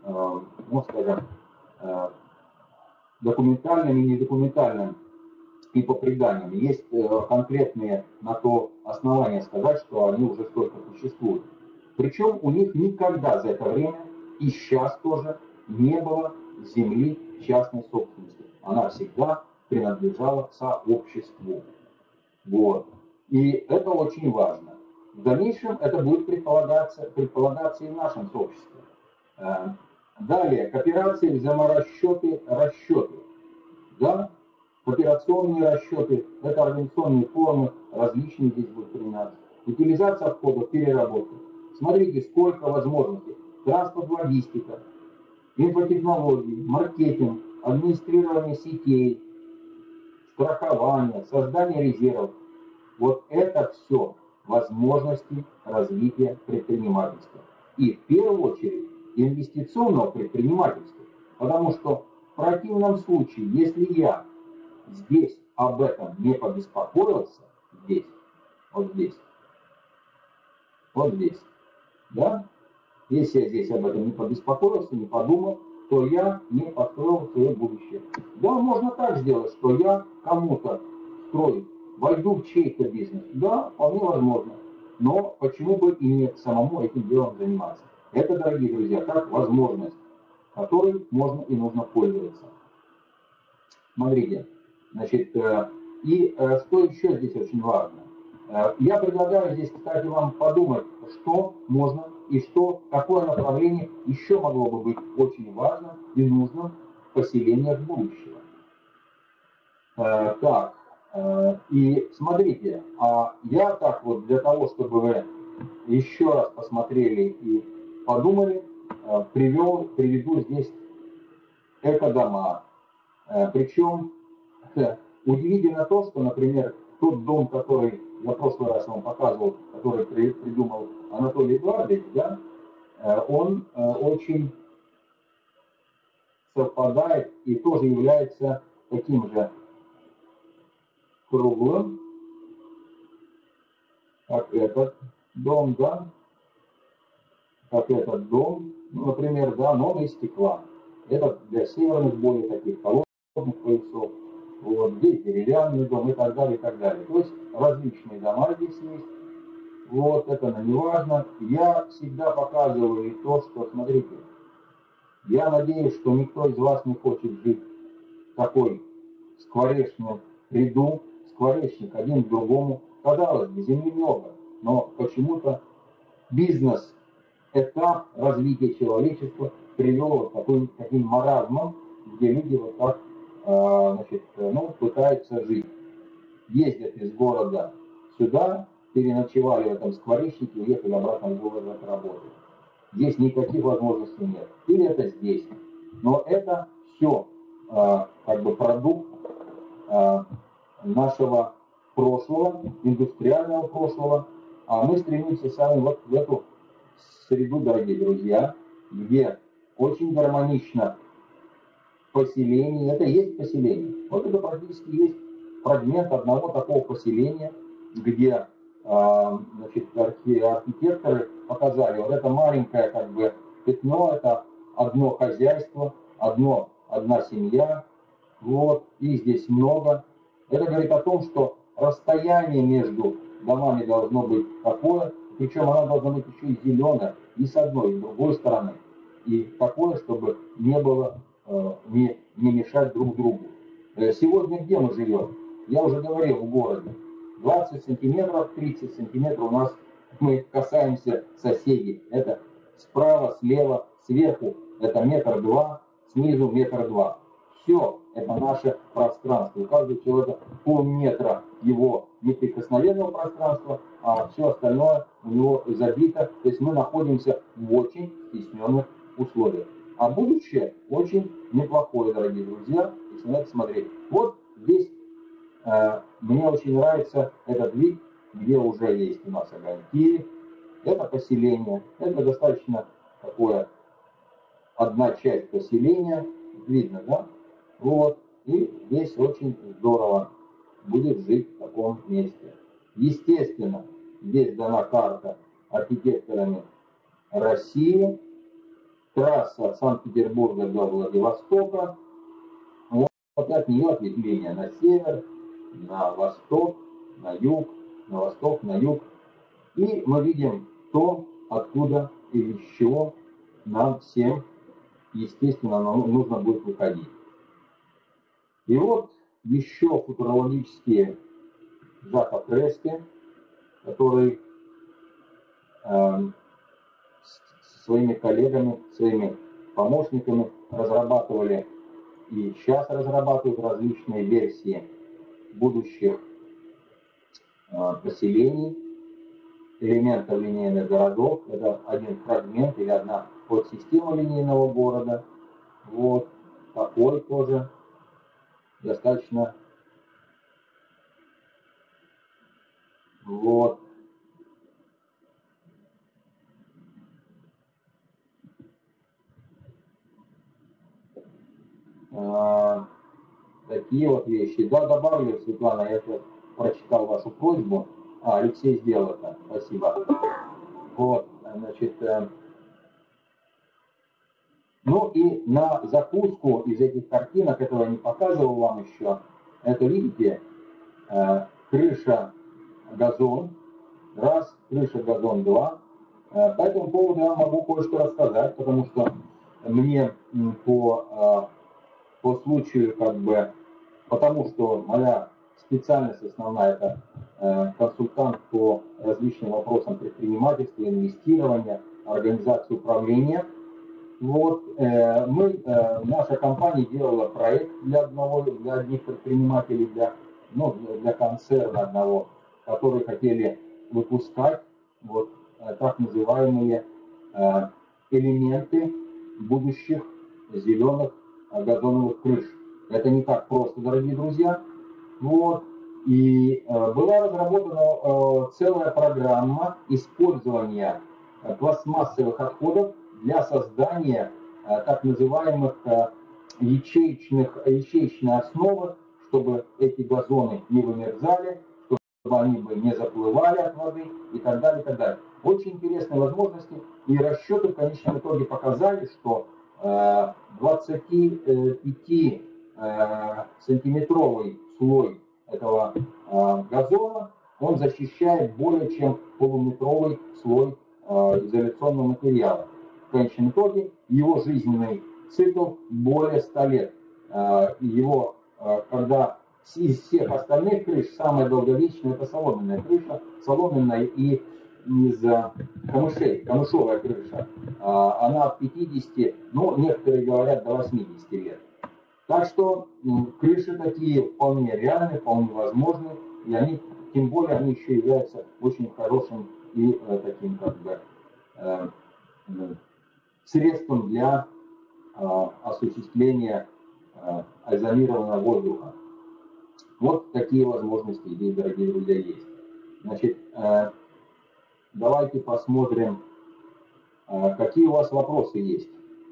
документальным и недокументальным и по преданиям. Есть конкретные на то основания сказать, что они уже столько существуют. Причем у них никогда за это время, и сейчас тоже, не было земли частной собственности. Она всегда принадлежала сообществу. Вот. И это очень важно. В дальнейшем это будет предполагаться и в нашем сообществе. Далее, кооперации, взаиморасчеты, расчеты. Да? Кооперационные расчеты, это организационные формы, различные здесь будут применяться. Утилизация отходов, переработка. Смотрите, сколько возможностей. Транспорт, логистика, инфотехнологии, маркетинг, администрирование сетей, страхование, создание резервов. Вот это все возможности развития предпринимательства. И в первую очередь инвестиционного предпринимательства. Потому что в противном случае, если я здесь об этом не побеспокоился, вот здесь, да, если я здесь об этом не побеспокоился, не подумал, то я не построил свое будущее. Да, можно так сделать, что я кому-то строю, войду в чей-то бизнес. Да, вполне возможно. Но почему бы и не самому этим делом заниматься? Это, дорогие друзья, как возможность, которой можно и нужно пользоваться. Смотрите, значит, что еще здесь очень важно. Я предлагаю здесь, кстати, вам подумать, что можно и какое направление еще могло бы быть очень важным и нужным в поселениях будущего. И смотрите, я так вот для того, чтобы вы еще раз посмотрели и подумали, приведу здесь экодома. Причем удивительно то, что, например, тот дом, который я в прошлый раз вам показывал, который придумал Анатолий Эдуардович, да, он очень совпадает и тоже является таким же круглым, как этот дом, да, например, да, но из стекла. Это для северных более таких холодных поясов. Вот здесь деревянный дом и так далее, и так далее. То есть различные дома здесь есть. Вот это нам не важно. Я всегда показываю то, что, смотрите, я надеюсь, что никто из вас не хочет жить в такой скворечном ряду, скворечник один к другому. Казалось бы, земли много, но почему-то бизнес-этап развития человечества привел вот таким маразмом, где люди вот так пытаются жить. Ездят из города сюда, переночевали в этом скворечнике, уехали обратно в город работать. Здесь никаких возможностей нет. Или это здесь. Но это все продукт нашего прошлого, индустриального прошлого. А мы стремимся сами вот в эту среду, дорогие друзья, где очень гармонично поселение. Это есть поселение. Вот это практически есть фрагмент одного такого поселения, где архитекторы показали, вот это маленькое пятно, это одно хозяйство, одна семья, вот, и здесь много. Это говорит о том, что расстояние между домами должно быть такое, причем оно должно быть еще и зеленое, и с одной, и с другой стороны. И такое, чтобы не было, не мешать друг другу. Сегодня где мы живем? Я уже говорил, в городе. 20 сантиметров, 30 сантиметров у нас мы касаемся соседей. Это справа, слева, сверху это 1,2 метра, снизу 1,2 метра. Все это наше пространство. У каждого человека полметра его неприкосновенного пространства, а все остальное у него забито. То есть мы находимся в очень стесненных условиях. А будущее очень неплохое, дорогие друзья, если на это смотреть. Вот здесь мне очень нравится этот вид, где уже есть у нас огоньки. Это поселение. Это достаточно такое, одна часть поселения. Видно, да? Вот. И здесь очень здорово будет жить в таком месте. Естественно, здесь дана карта архитекторами России. Трасса от Санкт-Петербурга до Владивостока. Вот от нее ответвление на север, на восток, на юг, на восток, на юг. И мы видим то, откуда и из чего нам всем, естественно, нужно будет выходить. И вот еще футурологические Жака Прески, который своими коллегами, своими помощниками разрабатывали и сейчас разрабатывают различные версии будущих поселений, элементов линейных городов. Это один фрагмент или одна подсистема линейного города. Вот такой тоже достаточно. Вот. Такие вот вещи. Да, добавлю, Светлана, я сейчас прочитал вашу просьбу. Алексей сделал это. Спасибо. Вот, значит, ну и на закуску из этих картинок, этого я не показывал вам еще, это, видите, крыша газон, раз, крыша газон, два. По этому поводу я могу кое-что рассказать, потому что мне по случаю, потому что моя специальность основная – это консультант по различным вопросам предпринимательства, инвестирования, организации управления. Вот, наша компания делала проект для одних предпринимателей, для концерна одного, которые хотели выпускать вот так называемые элементы будущих зеленых газоновых крыш. Это не так просто, дорогие друзья. Вот. И была разработана целая программа использования пластмассовых отходов для создания так называемых ячеечной основы, чтобы эти газоны не вымерзали, чтобы они бы не заплывали от воды и так далее, и так далее. Очень интересные возможности. И расчеты в конечном итоге показали, что 25-сантиметровый слой этого газона, он защищает более чем полуметровый слой изоляционного материала. В конечном итоге его жизненный цикл более 100 лет. Его, когда из всех остальных крыш самая долговечная это соломенная крыша, соломенная и из камышей, камышовая крыша. Она от 50, ну, некоторые говорят, до 80 лет. Так что крыши такие вполне реальны, вполне возможны, и они, тем более, они еще являются очень хорошим и таким, как бы, средством для осуществления озонированного воздуха. Вот такие возможности здесь, дорогие друзья, есть. Значит, давайте посмотрим, какие у вас вопросы есть.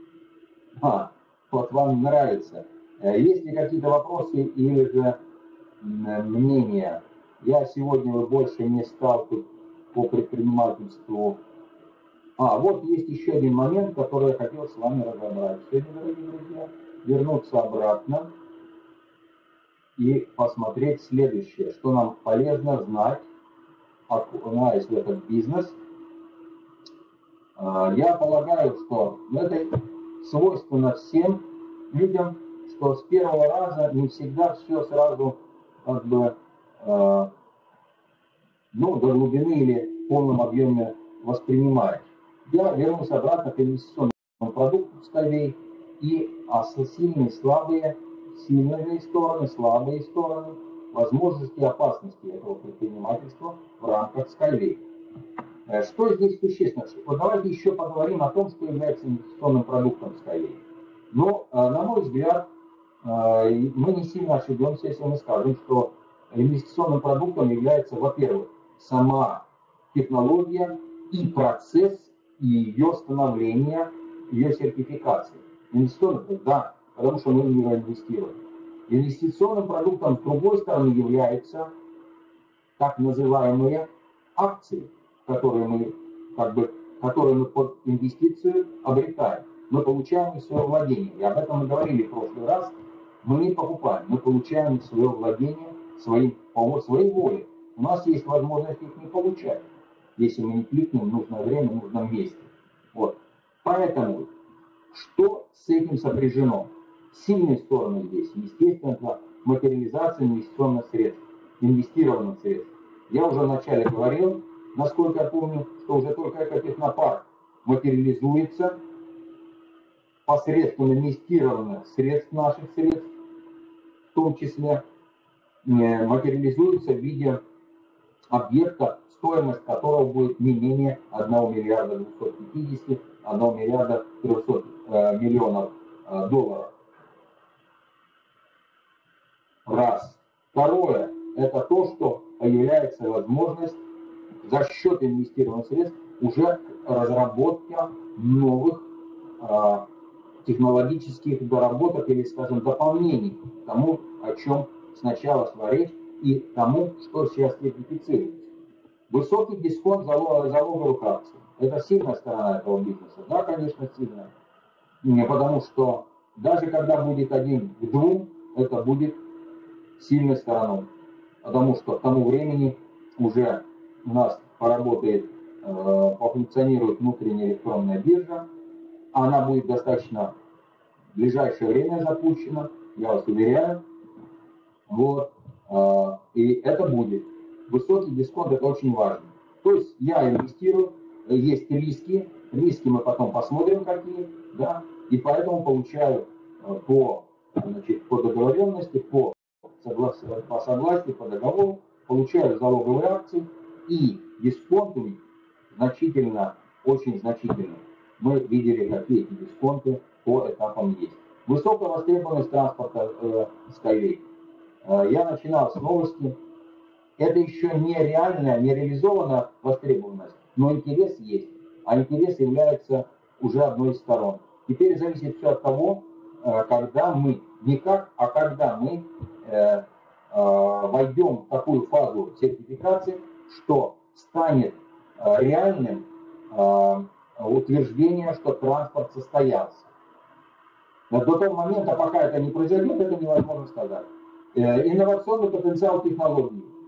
Вот вам нравится. Есть ли какие-то вопросы или же мнения? Я сегодня больше не стал тут по предпринимательству. Вот есть еще один момент, который я хотел с вами разобрать. Сегодня, дорогие друзья, вернуться обратно и посмотреть следующее, что нам полезно знать, окунаясь в этот бизнес. Я полагаю, что это свойственно всем людям, что с первого раза не всегда все сразу как бы до глубины или в полном объеме воспринимаешь. Я вернусь обратно к инвестиционному продукту Skyway и сильные, слабые, сильные стороны, слабые стороны, возможности и опасности этого предпринимательства в рамках Skyway. Что здесь существенно? Вот давайте еще поговорим о том, что является инвестиционным продуктом Skyway. Но, на мой взгляд, мы не сильно ошибемся, если мы скажем, что инвестиционным продуктом является, во-первых, сама технология и процесс ее становления, ее сертификации. Инвестиционным продуктом, да, потому что мы в него инвестируем. Инвестиционным продуктом, с другой стороны, являются так называемые акции, которые мы под инвестицию обретаем. Мы получаем их в свое владение. И об этом мы говорили в прошлый раз. Мы не покупаем, мы получаем их в свое владение по своей воле. У нас есть возможность их не получать, если мы не кликнем в нужное время, в нужном месте. Вот. Поэтому, что с этим сопряжено? Сильные стороны здесь, естественно, это материализация инвестиционных средств, инвестированных средств. Я уже вначале говорил, насколько я помню, что уже только экотехнопарк материализуется посредством инвестированных средств, наших средств, в том числе материализуется в виде объекта, стоимость которого будет не менее 1 миллиарда 250, 1 миллиарда 300 миллионов долларов. Раз. Второе, это то, что появляется возможность за счет инвестированных средств уже разработки новых технологических доработок или, скажем, дополнений к тому, о чем сначала шла речь, и тому, что сейчас сертифицируется. Высокий дисконт залоговых акций. Это сильная сторона этого бизнеса? Да, конечно, сильная. Потому что даже когда будет 1 к 2, это будет сильной стороной. Потому что к тому времени уже у нас поработает, пофункционирует внутренняя электронная биржа. Она будет достаточно в ближайшее время запущена, я вас уверяю. Вот. И это будет. Высокий дисконт — это очень важно. То есть я инвестирую, есть риски мы потом посмотрим какие, да, и поэтому получаю по договоренности, по согласию, по договору, получаю залоговые акции, и дисконт у них значительно, очень значительно. Мы видели, какие эти дисконты по этапам есть. Высокая востребованность транспорта Skyway. Я начинал с новости. Это еще не реальная, не реализованная востребованность, но интерес есть. А интерес является уже одной из сторон. Теперь зависит все от того, когда мы, не как, а когда мы войдем в такую фазу сертификации, что станет реальным утверждение, что транспорт состоялся. Но до того момента, пока это не произойдет, это невозможно сказать. Инновационный потенциал технологий.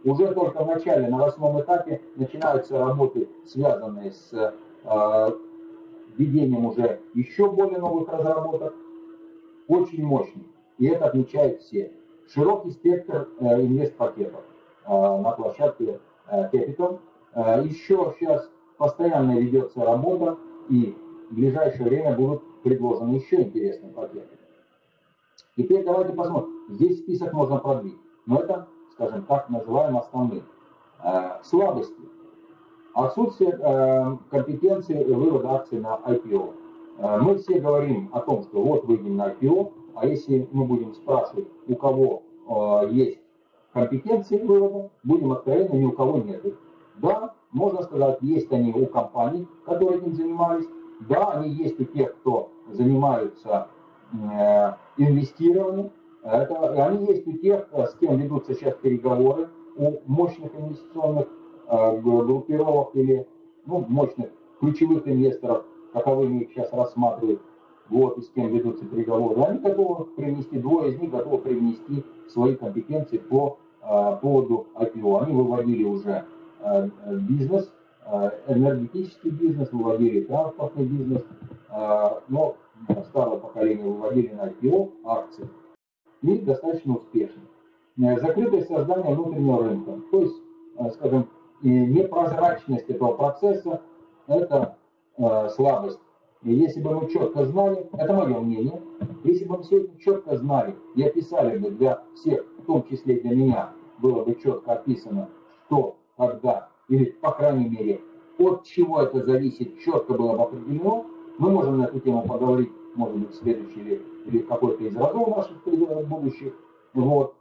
Уже только в начале, на 8-м этапе, начинаются работы, связанные с введением уже еще более новых разработок, очень мощный. И это отмечают все. Широкий спектр инвестпакетов на площадке Capital. Еще сейчас постоянно ведется работа, и в ближайшее время будут предложены еще интересные пакеты. Теперь давайте посмотрим. Здесь список можно продлить. Но это, скажем так, называем основные. Слабости. Отсутствие компетенции вывода акций на IPO. Мы все говорим о том, что вот выйдем на IPO, а если мы будем спрашивать, у кого есть компетенции вывода, будем откровенны, ни у кого нет. Да, можно сказать, есть они у компаний, которые этим занимались, да, они есть у тех, кто занимаются инвестированием, они есть у тех, с кем ведутся сейчас переговоры, у мощных инвестиционных группировок или мощных ключевых инвесторов, каковыми их сейчас рассматривают, вот, и с кем ведутся переговоры. Они готовы привнести, двое из них готовы привнести свои компетенции по поводу IPO. Они выводили уже бизнес, энергетический бизнес, выводили транспортный бизнес, но старое поколение выводили на IPO акции. И достаточно успешно. Закрытое создание внутреннего рынка, то есть, скажем, непрозрачность этого процесса – это слабость. И если бы мы четко знали, это мое мнение, если бы мы все это четко знали и описали бы для всех, в том числе для меня, было бы четко описано, что, когда, или, по крайней мере, от чего это зависит, четко было бы определено, мы можем на эту тему поговорить, может быть, в следующий или какой-то из родов наших будущих. Вот.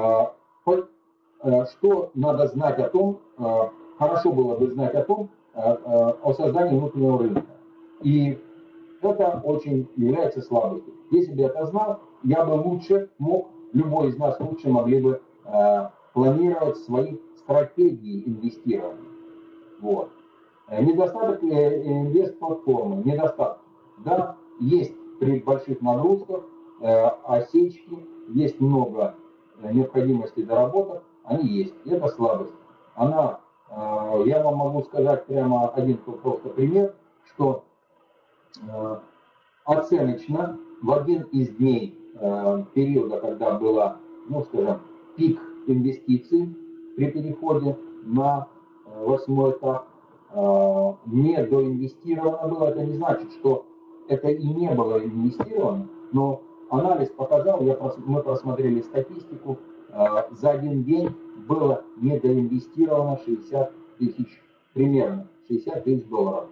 Что надо знать о том, хорошо было бы знать о том, о создании внутреннего рынка. И это очень является слабостью. Если бы я это знал, я бы лучше мог, любой из нас лучше могли бы планировать свои стратегии инвестирования. Вот. Недостаток инвест-платформы, недостаток. Да, есть при больших нагрузках осечки, есть много необходимости доработок, они есть. И это слабость. Она, я вам могу сказать прямо один просто пример, что оценочно в один из дней периода, когда была, скажем, пик инвестиций при переходе на 8-й этап, не доинвестировано было. Это не значит, что это и не было инвестировано, но анализ показал, мы просмотрели статистику, за один день было недоинвестировано 60 тысяч, примерно 60 тысяч долларов.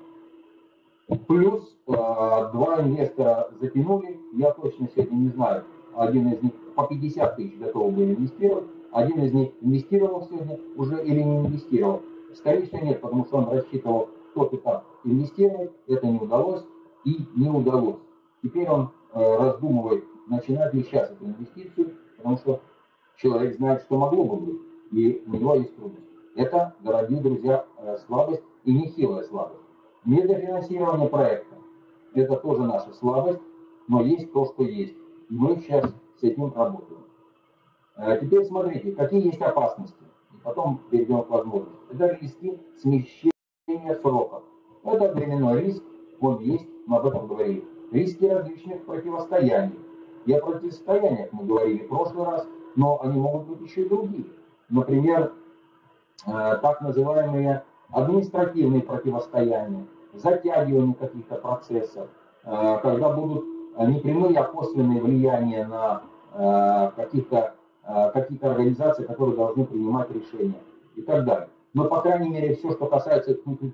Плюс два инвестора затянули, я точно сегодня не знаю, один из них по 50 тысяч готов был инвестировать, один из них инвестировал сегодня уже или не инвестировал. Скорее всего нет, потому что он рассчитывал тот этап инвестировать, это не удалось и не удалось. Теперь он раздумывает, начинать ли сейчас эту инвестицию, потому что человек знает, что могло бы быть, и у него есть трудности. Это, дорогие друзья, слабость и нехилая слабость. Недофинансирование проекта – это тоже наша слабость, но есть то, что есть. И мы сейчас с этим работаем. Теперь смотрите, какие есть опасности. И потом перейдем к возможностям. Это риски смещения сроков. Это временной риск, он есть, мы об этом говорили. Риски различных противостояний. И о противостояниях мы говорили в прошлый раз, но они могут быть еще и другие. Например, так называемые административные противостояния, затягивание каких-то процессов, когда будут непрямые, а косвенные влияния на какие-то организации, которые должны принимать решения и так далее. Но, по крайней мере, все, что касается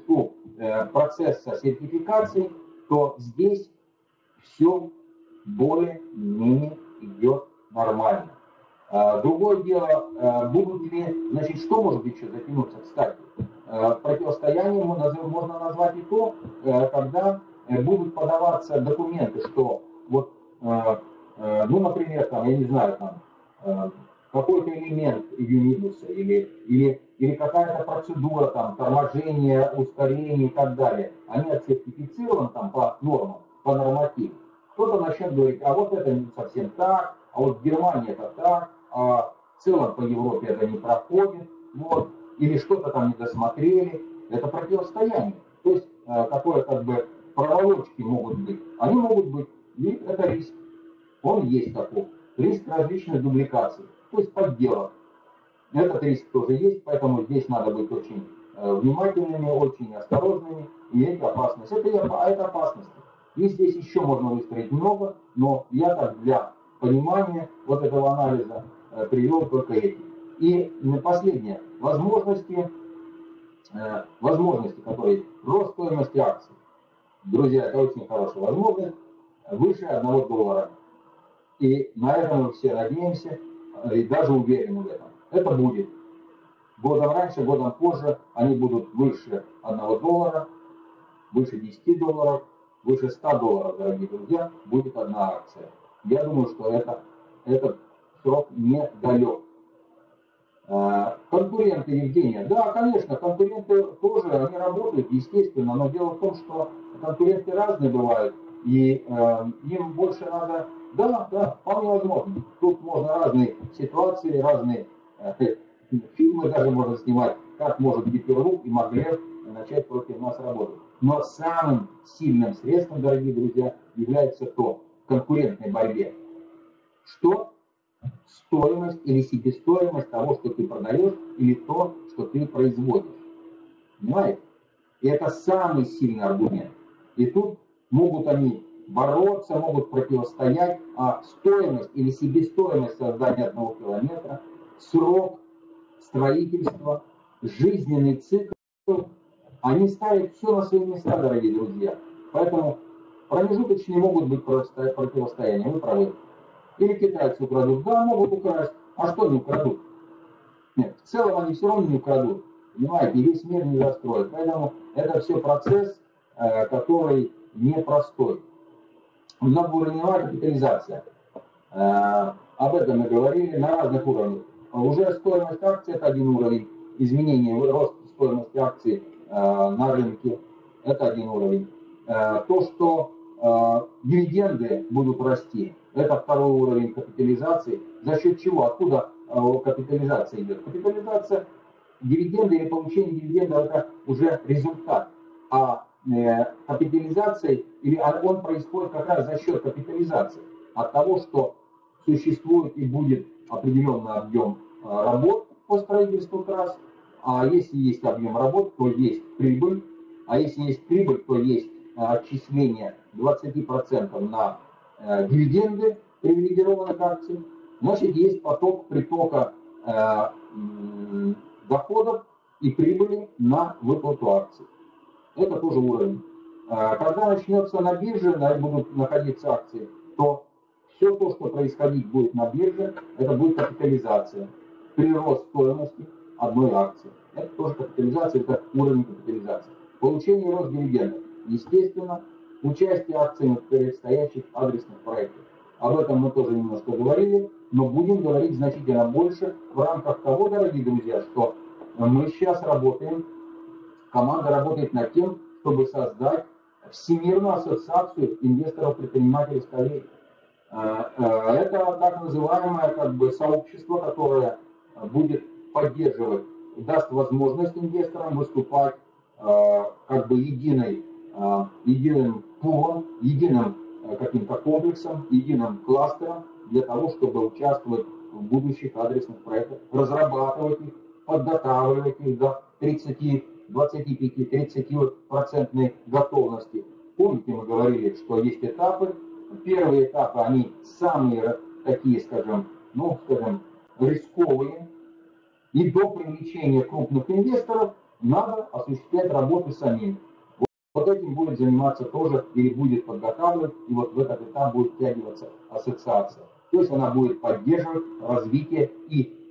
процесса сертификации, то здесь все более-менее идет нормально. Другое дело, будут ли, значит, что может еще затянуться, кстати? Противостояние можно назвать и то, когда будут подаваться документы, что вот, например, там, я не знаю, там, какой-то элемент юнидуса или какая-то процедура, там, торможения, ускорения и так далее, они отсертифицированы там по нормам, по нормативу. Кто-то начнет говорить, а вот это не совсем так, а вот в Германии это так, а в целом по Европе это не проходит вот, или что-то там не досмотрели. Это противостояние. То есть такое как бы проволочки могут быть. Они могут быть, и это риск. Он есть такой. Риск различных дубликаций, то есть подделок. Этот риск тоже есть, поэтому здесь надо быть очень внимательными, очень осторожными, и это опасность. Это опасность. И здесь еще можно выстроить много, но я так для понимания вот этого анализа привел только эти. И последнее. Возможности, которые есть. Рост стоимости акций. Друзья, это очень хорошая возможность. Выше $1. И на это мы все надеемся и даже уверены в этом. Это будет. Годом раньше, годом позже они будут выше $1, выше $10, выше $100, дорогие друзья, будет одна акция. Я думаю, что этот срок недалек. Конкуренты, Евгения. Да, конечно, конкуренты тоже, они работают, естественно, но дело в том, что конкуренты разные бывают, и им больше надо... Да, вполне возможно. Тут можно разные ситуации, разные фильмы даже можно снимать, как может Гиперлук и Маглев начать против нас работать. Но самым сильным средством, дорогие друзья, является то, в конкурентной борьбе, что стоимость или себестоимость того, что ты продаешь, или то, что ты производишь. Понимаете? И это самый сильный аргумент. И тут могут они бороться, могут противостоять, а стоимость или себестоимость создания 1 километра, срок строительства, жизненный цикл, они ставят все на свои места, дорогие друзья. Поэтому промежуточные могут быть противостояния, вы правы. Или китайцы украдут, да, могут украсть, а что не украдут? Нет, в целом они все равно не украдут, понимаете, и весь мир не застроит. Поэтому это все процесс, который непростой. Многоуровневая капитализация. Об этом мы говорили на разных уровнях. Уже стоимость акций – это один уровень, изменение, рост стоимости акций на рынке – это один уровень. То, что дивиденды будут расти, это второй уровень капитализации. За счет чего? Откуда капитализация идет? Капитализация, дивиденды или получение дивидендов – это уже результат. А капитализация, или он происходит как раз за счет капитализации. От того, что существует и будет определенный объем работ по строительству трасс, а если есть объем работ, то есть прибыль, а если есть прибыль, то есть отчисление 20% на дивиденды привилегированных акций, значит есть поток притока доходов и прибыли на выплату акций. Это тоже уровень. Когда начнется на бирже, будут находиться акции, то все то, что происходить будет на бирже, это будет капитализация. Прирост стоимости одной акции. Это тоже капитализация, это уровень капитализации. Получение и рост дивидендов. Естественно, участие акций в предстоящих адресных проектах. Об этом мы тоже немножко говорили, но будем говорить значительно больше в рамках того, дорогие друзья, что мы сейчас работаем, команда работает над тем, чтобы создать Всемирную ассоциацию инвесторов-предпринимателей с Кореей. Это так называемое сообщество, которое будет поддерживать, даст возможность инвесторам выступать единым пулом, единым каким-то комплексом, единым кластером для того, чтобы участвовать в будущих адресных проектах, разрабатывать их, подготавливать их до 25-30% готовности. Помните, мы говорили, что есть этапы. Первые этапы, они самые такие, рисковые. И до привлечения крупных инвесторов надо осуществлять работы самим. Вот этим будет заниматься тоже или будет подготавливать, и вот в этот этап будет втягиваться ассоциация. То есть она будет поддерживать развитие и